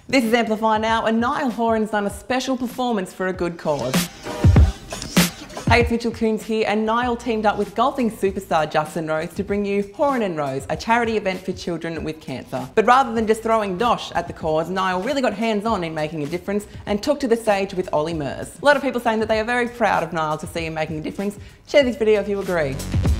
This is Amplify Now, and Niall Horan's done a special performance for a good cause. Hey, it's Mitchell Coons here, and Niall teamed up with golfing superstar Justin Rose to bring you Horan and Rose, a charity event for children with cancer. But rather than just throwing dosh at the cause, Niall really got hands-on in making a difference and took to the stage with Ollie Murs. A lot of people saying that they are very proud of Niall to see him making a difference. Share this video if you agree.